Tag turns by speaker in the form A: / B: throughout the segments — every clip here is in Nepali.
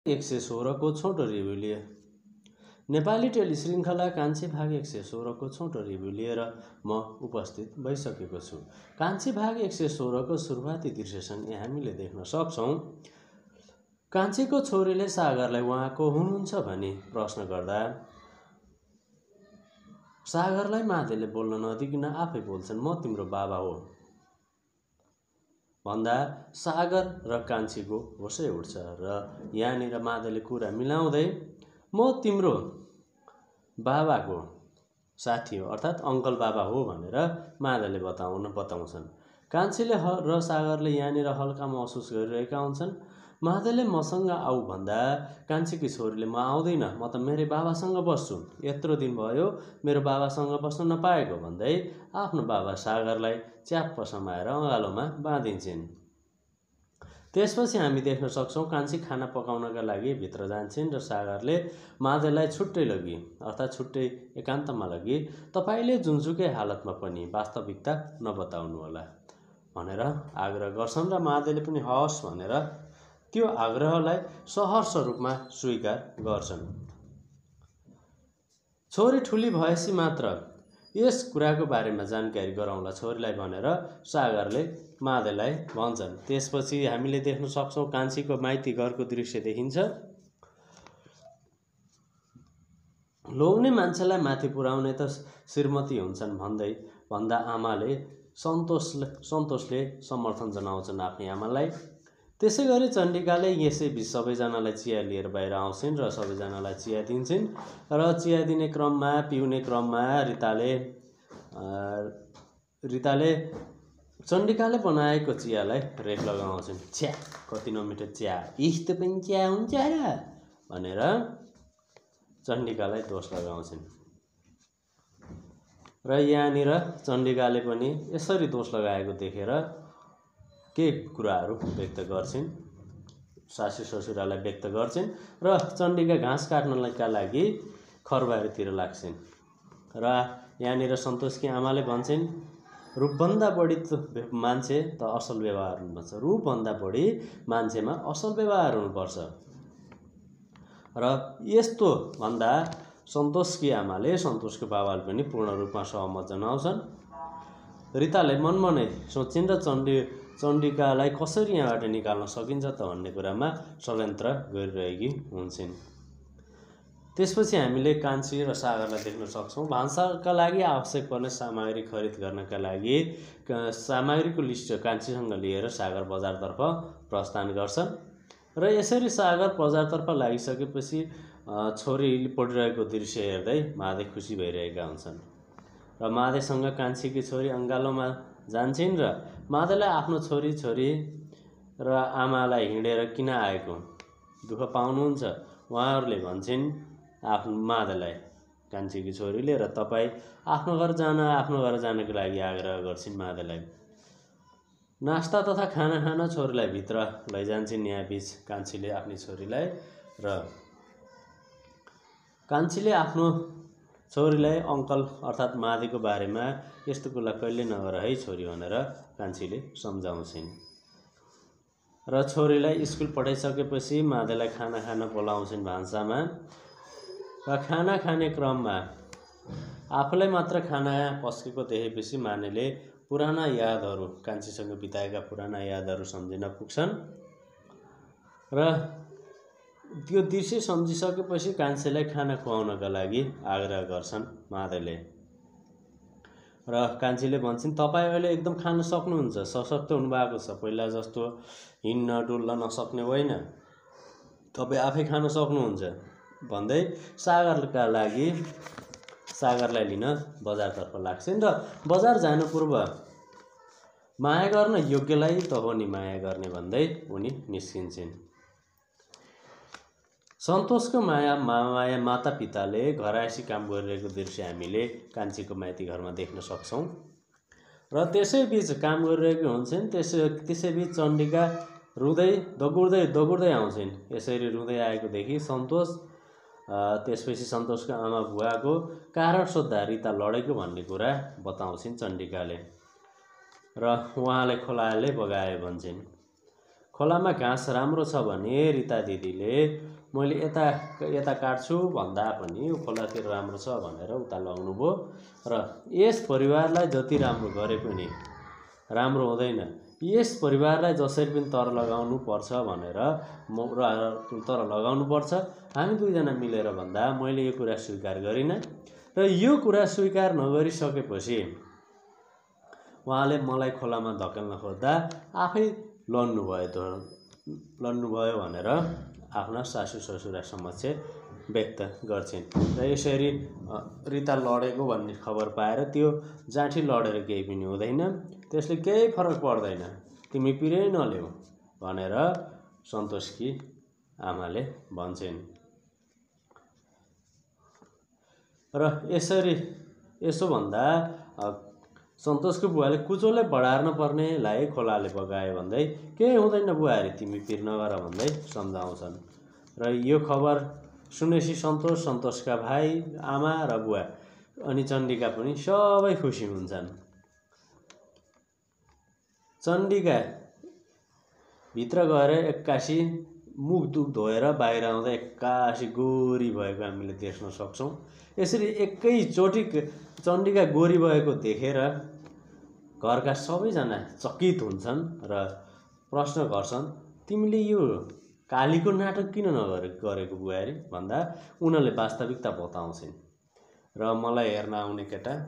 A: 116 को छोटो रिभ्यू लिए। नेपाली टेलिश्रृङ्खला कान्छी भाग 116 को छोटो रिभ्यू लिएर म उपस्थित भइसकेको छु। कान्छी भाग 116 को सुरुवाती दृश्यसँग हामीले देख्न सक्छौं कान्छीको छोरीले सागरलाई उहाँको हुनुहुन्छ भनी प्रश्न गर्दा सागरलाई माधेले बोल्न नदिकन आफै बोल्छन्, म तिम्रो बाबा हो भन्दा सागर र कान्छीको होसै उठ्छ र यहाँनिर माधेले कुरा मिलाउँदै म तिम्रो बाबाको साथी हो अर्थात् अङ्कल बाबा हो भनेर माधेले बताउँछन्। कान्छीले र सागरले यहाँनिर हल्का महसुस गरिरहेका हुन्छन्। माधेले मसँग आऊ भन्दा कान्छीकी छोरीले म आउँदैन, म त मेरो बाबासँग बस्छु, यत्रो दिन भयो मेरो बाबासँग बस्न नपाएको भन्दै आफ्नो बाबा सागरलाई च्याप्प समाएर अँगालोमा बाँधिन्छन्। त्यसपछि हामी देख्न सक्छौं कान्छी खाना पकाउनका लागि भित्र जान्छन् र सागरले माधेलाई छुट्टै लगी अर्थात् छुट्टै एकान्तमा लगी तपाईले जुनसुकै हालतमा पनि वास्तविकता नबताउनु होला भनेर आग्रह गर्छन् र माधेले पनि हवस् भनेर त्यो आग्रहलाई सहर्ष रूपमा स्वीकार गर्छन्। छोरी ठुली भएपछि मात्र यस कुराको बारेमा जानकारी गराउँला छोरीलाई भनेर सागरले माधेलाई भन्छन्। त्यसपछि हामीले देख्न सक्छौं कान्छीको माइती घरको दृश्य देखिन्छ। लोग्ने मान्छेलाई माथि पुर्याउने त श्रीमती हुन्छन् भन्दा आमाले सन्तोषले समर्थन जनाउँछन् आफ्नी आमालाई। त्यसैगरी चण्डिकाले यसैबीच सबैजनालाई चिया लिएर बाहिर आउँछिन् र सबैजनालाई चिया दिन्छन् र चिया दिने क्रममा पिउने क्रममा रिताले चण्डिकाले बनाएको चियालाई रेख लगाउँछिन्। छ्या कति नमिठो चिया, यस्तो पनि चिया हुन्छ र भनेर चण्डिकालाई दोष लगाउँछिन् र यहाँनिर चण्डिकाले पनि यसरी दोष लगाएको देखेर केही कुराहरू व्यक्त गर्छिन्, सासू ससुरालाई व्यक्त गर्छिन् र चण्डिका घाँस काट्नका लागि खरबारीतिर लाग्छिन् र यहाँनिर सन्तोषकी आमाले भन्छन् रूपभन्दा बढी मान्छे त असल व्यवहार हुनुपर्छ, रूपभन्दा बढी मान्छेमा असल व्यवहार हुनुपर्छ र यस्तो भन्दा सन्तोषकी आमाले सन्तोषको बाबाले पनि पूर्ण रूपमा सहमत जनाउँछन्। रिताले मनमा नै सोचिन् र चण्डिकालाई कसरी यहाँबाट निकाल्न सकिन्छ त भन्ने कुरामा षड्यन्त्र गरिरहेकी हुन्छन्। त्यसपछि हामीले कान्छी र सागरलाई देख्न सक्छौं भान्साका लागि आवश्यक पर्ने सामग्री खरिद गर्नका लागि सामग्रीको लिस्ट कान्छीसँग लिएर सागर बजारतर्फ प्रस्थान गर्छन् र यसरी सागर बजारतर्फ लागिसकेपछि छोरी पढिरहेको दृश्य हेर्दै माधे खुसी भइरहेका हुन्छन् र माधेसँग कान्छीकी छोरी अङ्गालोमा जान्छन् र माधेलाई आफ्नो छोरी र आमालाई हिँडेर किन आएको दुःख पाउनुहुन्छ उहाँहरूले भन्छन् आफ्नो माधेलाई कान्छीकी छोरीले र तपाईँ आफ्नो घर जानको लागि आग्रह गर्छिन् माधेलाई। नास्ता तथा खाना खान छोरीलाई भित्र लैजान्छन्। यहाँ बीच कान्छीले आफ्नी छोरीलाई र कान्छीले आफ्नो छोरीलाई अङ्कल अर्थात् माधेको बारेमा यस्तो कुरा कहिले नगर है छोरी भनेर कान्छीले सम्झाउँछिन् र छोरीलाई स्कुल पठाइसकेपछि माधेलाई खाना खान बोलाउँछिन् भान्सामा र खाना खाने क्रममा आफूलाई मात्र खाना पस्केको देखेपछि मानेले पुराना यादहरू कान्छीसँग बिताएका पुराना यादहरू सम्झिन पुग्छन् र त्यो दृश्य सम्झिसकेपछि कान्छीलाई खाना खुवाउनका लागि आग्रह गर्छन् माधेले र कान्छीले भन्छन् तपाईँ अहिले एकदम खान सक्नुहुन्छ, सशक्त हुनुभएको छ, पहिला जस्तो हिँड्न डुल्न नसक्ने होइन, तपाईँ आफै खान सक्नुहुन्छ भन्दै सागरलाई लिन बजारतर्फ लाग्छन् र बजार जानु पूर्व माया गर्न योग्यलाई त हो नि माया गर्ने भन्दै उनी निस्किन्छन्। सन्तोषको माया माता पिताले घरायसी काम गरिरहेको दृश्य हामीले कान्छीको माइती घरमा देख्न सक्छौं र त्यसैबीच काम गरिरहेको हुन्छन्। त्यसैबीच चण्डिका रुँदै दगुर्दै आउँछन्। यसरी रुँदै आएको देखि सन्तोष त्यसपछि सन्तोषको आमा बुवाको कारण सोद्धा रिता लडेको भन्ने कुरा बताउँछिन् चण्डिकाले र उहाँले खोलाले बगाए भन्छन्। खोलामा घाँस राम्रो छ भने रिता दिदीले मैले यता यता काट्छु भन्दा पनि यो खोलातिर राम्रो छ भनेर उता लगाउनु भयो र यस परिवारलाई जति राम्रो गरे पनि राम्रो हुँदैन। यस परिवारलाई जसरी पनि तर लगाउनु पर्छ भनेर तर लगाउनु पर्छ हामी दुईजना मिलेर भन्दा मैले यो कुरा स्वीकार गरिनँ र यो कुरा स्वीकार नगरिसकेपछि उहाँले मलाई खोलामा धकेल्न खोज्दा आफै लड्नुभयो भनेर आफ्ना सासू ससुरा समक्ष व्यक्त गर्छिन्। र यसरी रिता लडेको भन्ने खबर पाएर त्यो जाँठी लडेर केही पनि हुँदैन, त्यसले केही फरक पर्दैन, तिमी पिरै नल्याऊ भनेर सन्तोषकी आमाले भन्छन्। र यसो भन्दा सन्तोषको बुवाले कुचोले बढार्न पर्नेलाई खोलाले बगायो भन्दै केही हुँदैन बुहारी तिमी पिर नगर भन्दै सम्झाउँछन्। र यो खबर सुनेपछि सन्तोषका भाइ आमा र बुवा अनि चण्डिका पनि सबै खुसी हुन्छन्। चण्डिका भित्र गएर एक्कासी मुख दुख धोएर बाहिर आउँदा एक्कासी गोरी भएको हामीले देख्न सक्छौँ। यसरी एकैचोटि चण्डिका गोरी भएको देखेर घरका सबैजना चकित हुन्छन् र प्रश्न गर्छन् तिमीले यो कालीको नाटक किन गरेको बुहारी भन्दा उनीहरूले वास्तविकता बताउँछन्। र मलाई हेर्न आउने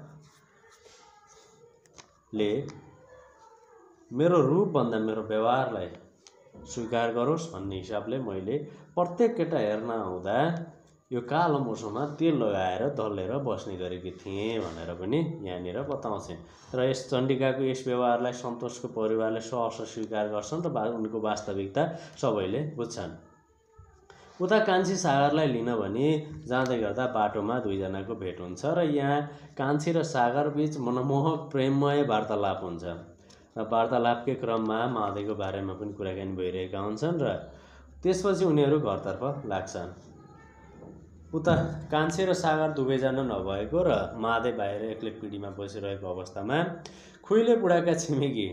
A: केटाले मेरो रूपभन्दा मेरो व्यवहारलाई स्वीकार गरोस् भन्ने हिसाबले मैले प्रत्येक केटा हेर्न आउँदा यो कालो मोसोमा तेल लगाएर दलेर बस्ने गरेकी थिएँ भनेर पनि यहाँनिर बताउँछन्। र यस चण्डिकाको यस व्यवहारलाई सन्तोषको परिवारले सहर्ष स्वीकार गर्छन् र उनको वास्तविकता सबैले बुझ्छन्। उता कान्छी सागरलाई लिन भनी जाँदै गर्दा बाटोमा दुईजनाको भेट हुन्छ र यहाँ कान्छी र सागर बीच मनमोहक प्रेममय वार्तालाप हुन्छ। र वार्तालापकै क्रममा माधेको बारेमा पनि कुराकानी भइरहेका हुन्छन् र त्यसपछि उनीहरू घरतर्फ लाग्छन्। उता कान्छी र सागर दुवैजना नभएको र माधे बाहिर एक्लै पिँढीमा बसिरहेको अवस्थामा खुइले बुढाका छिमेकी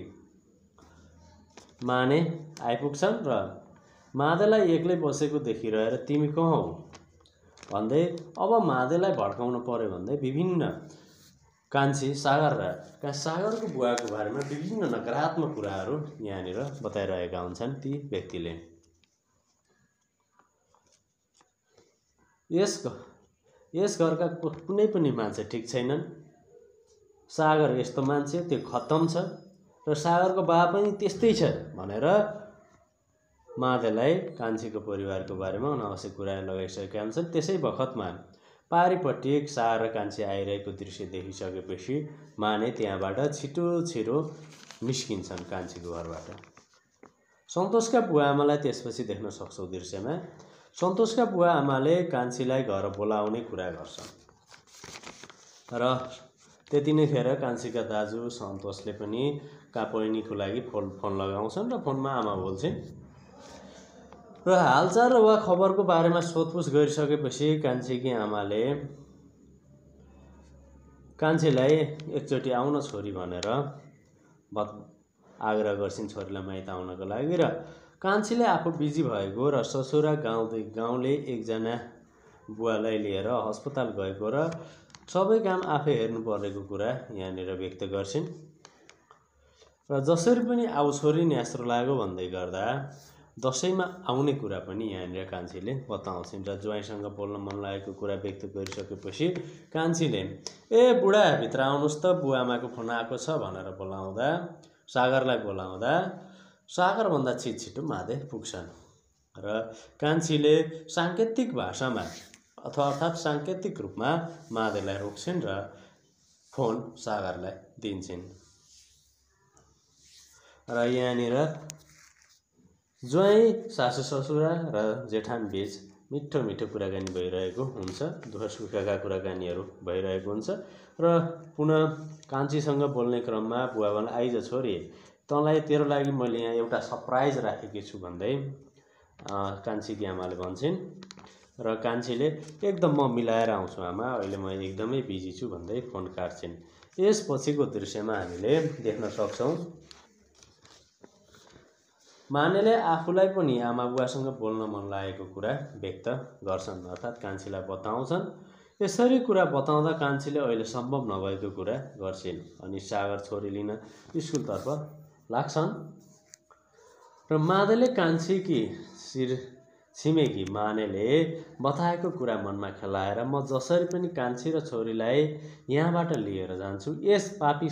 A: माने आइपुग्छन् र माधेलाई एक्लै बसेको देखिरहेर तिमी को हौ भन्दै अब माधेलाई भड्काउन पर्यो भन्दै विभिन्न कान्छी सागरको बुवाको बारेमा विभिन्न नकारात्मक कुराहरू यहाँनिर बताइरहेका हुन्छन् ती व्यक्तिले। यस घरका कुनै पनि मान्छे ठिक छैनन्। सागर यस्तो मान्छे त्यो खत्तम छ र सागरको बा पनि त्यस्तै छ भनेर माधेलाई कान्छीको परिवारको बारेमा अनावश्यक कुरा लगाइसकेका हुन्छन्। त्यसै बखतमा पारिपट्टि सागर र कान्छी आइरहेको दृश्य देखिसकेपछि माने त्यहाँबाट छिटो निस्किन्छन् कान्छीको घरबाट। सन्तोषका बुवा आमालाई त्यसपछि देख्न सक्छौँ दृश्यमा। सन्तोषका बुवा आमाले कान्छीलाई घर बोलाउने कुरा गर्छन् र त्यति नै खेर कान्छीका दाजु सन्तोषले पनि बहिनीको लागि फोन लगाउँछन् र फोनमा आमा बोल्छिन् र हालचाल वा खबरको बारेमा सोधपुछ गरिसकेपछि कान्छीकी आमाले कान्छीलाई एकचोटि आउन छोरी भनेर आग्रह गर्छिन् छोरीलाई माइत आउनको लागि। र कान्छीले आफू बिजी भएको र ससुरा गाउँले एकजना बुवालाई लिएर अस्पताल गएको र सबै काम आफै हेर्नु परेको कुरा यहाँनिर व्यक्त गर्छिन्। र जसरी पनि आउ छोरी न्यास्रो लाग्यो भन्दै गर्दा दसैँमा आउने कुरा पनि यहाँनिर कान्छीले बताउँछिन्। र ज्वाइँसँग बोल्न मन लागेको कुरा व्यक्त गरिसकेपछि कान्छीले ए बुढा भित्र आउनुहोस् त बुवाआमाको फोन आएको छ भनेर सागरलाई बोलाउँदा सागरभन्दा छिटो माधे पुग्छन् र कान्छीले साङ्केतिक भाषामा अर्थात् साङ्केतिक रूपमा माधेलाई रोक्छिन् र फोन सागरलाई दिन्छन्। र यहाँनिर ज्वाइँ सासू ससुरा र जेठान बीच मिठो कुराकानी भइरहेको हुन्छ, दुःख सुखका कुराकानीहरू भइरहेको हुन्छ। र पुनः कान्छीसँग बोल्ने क्रममा बुवा भन्छ आइज छोरी तेरो लागि मैले यहाँ एउटा सरप्राइज राखेकी छु भन्दै कान्छीकी आमाले भन्छन् र कान्छीले एकदम म मिलाएर आउँछु आमा अहिले म एकदमै बिजी छु भन्दै फोन काट्छिन्। यसपछिको दृश्यमा हामीले देख्न सक्छौँ मानेले आफूलाई पनि आमाबुवासँग बोल्न मन लागेको कुरा व्यक्त गर्छन्, अर्थात् कान्छीलाई बताउँछन्। यसरी कुरा बताउँदा कान्छीले अहिले सम्भव नभएको कुरा गर्छिन् अनि सागर छोरी लिन स्कुलतर्फ लाग्छन्। र माधेले कान्छीकी छिमेकी मानेले बताएको कुरा मनमा खेलाएर म जसरी पनि कान्छी र छोरीलाई यहाँबाट लिएर जान्छु, यस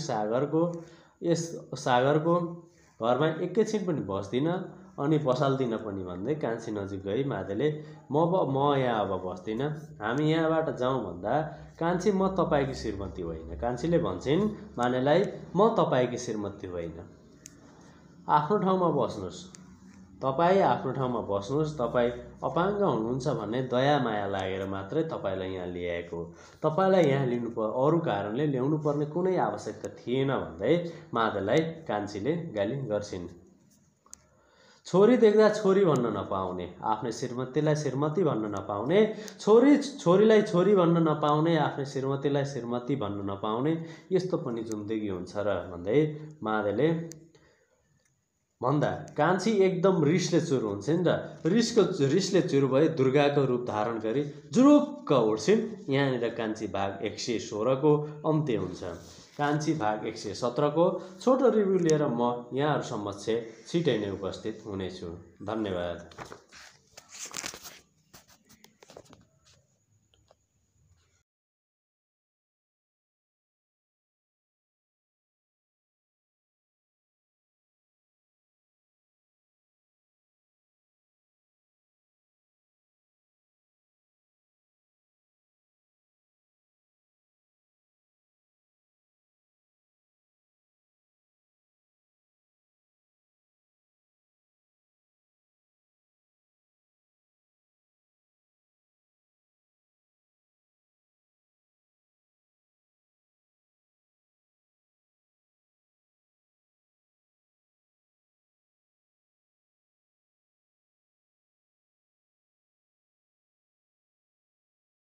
A: सागरको घरमा एकैछिन पनि बस्दिनँ अनि बसाल्दिनँ पनि भन्दै कान्छी नजिक गई माधेले म यहाँ अब बस्दिनँ, हामी यहाँबाट जाउँ भन्दा कान्छी म तपाईँकी श्रीमती होइन। कान्छीले भन्छन् मानेलाई म तपाईँकी श्रीमती होइन, आफ्नो ठाउँमा बस्नुहोस्, तपाईँ आफ्नो ठाउँमा बस्नुहोस्, तपाईँ अपाङ्ग हुनुहुन्छ भन्ने दया माया लागेर मात्रै तपाईँलाई यहाँ ल्याएको हो, तपाईँलाई यहाँ अरू कारणले ल्याउनु पर्ने कुनै आवश्यकता थिएन भन्दै माधेलाई कान्छीले गाली गर्छिन्। छोरी देख्दा छोरी भन्न नपाउने, आफ्नै श्रीमतीलाई श्रीमती भन्न नपाउने, छोरीलाई छोरी भन्न नपाउने, आफ्नै श्रीमतीलाई श्रीमती भन्न नपाउने, यस्तो पनि जिन्दगी हुन्छ र भन्दै माधेले भन्दा कान्छी एकदम रिसले चुर हुन्छन् र रिसले चुर भई दुर्गाको रूप धारण गरी जुरुक्क उठ्छिन्। यहाँनिर कान्छी भाग 116 को अन्त्य हुन्छ। कान्छी भाग 117 को छोटो रिभ्यू लिएर म यहाँहरू समक्ष छिटै नै उपस्थित हुनेछु। धन्यवाद।